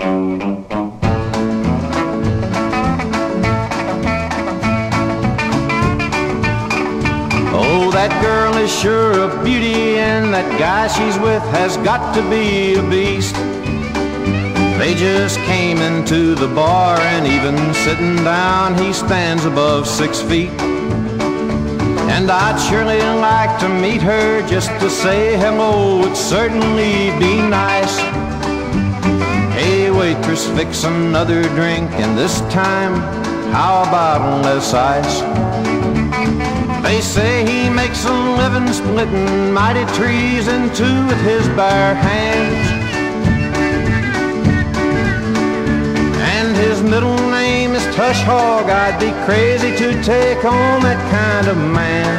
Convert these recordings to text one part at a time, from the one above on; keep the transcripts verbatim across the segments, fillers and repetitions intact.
Oh, that girl is sure a beauty, and that guy she's with has got to be a beast. They just came into the bar, and even sitting down, he stands above six feet. And I'd surely like to meet her, just to say hello would certainly be nice. Hey waitress, fix another drink, and this time, how about less ice? They say he makes a living splitting mighty trees in two with his bare hands. And his middle name is Tush Hog. I'd be crazy to take on that kind of man.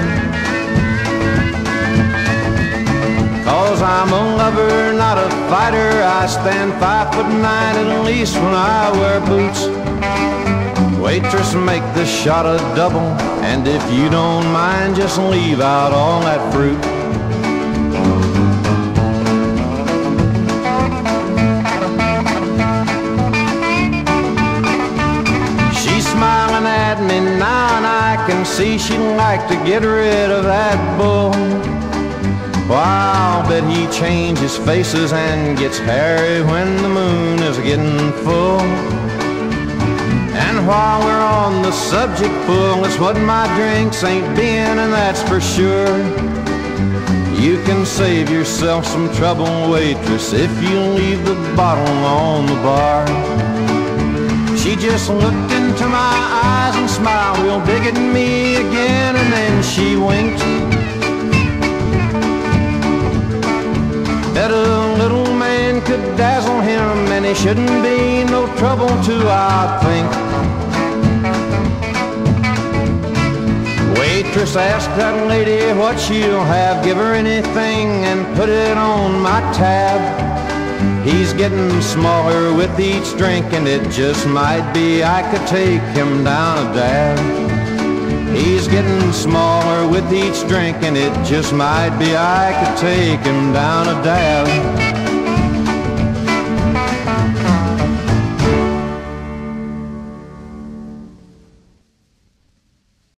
Cause I'm a lover, not a fighter. I stand five foot nine at least when I wear boots. Waitress, make the shot a double, and if you don't mind, just leave out all that fruit. She's smiling at me now, and I can see she'd like to get rid of that bull. Well, I'll bet he changes faces and gets hairy when the moon is getting full. And while we're on the subject, pull, it's what my drinks ain't been, and that's for sure. You can save yourself some trouble, waitress, if you leave the bottle on the bar. She just looked into my eyes and smiled real big at me again, and then she winked. Bet a little man could dazzle him, and he shouldn't be no trouble too, I think. Waitress, ask that lady what she'll have. Give her anything and put it on my tab. He's getting smaller with each drink, and it just might be I could take him down a dab. He's getting smaller with each drink, and it just might be I could take him down a dab.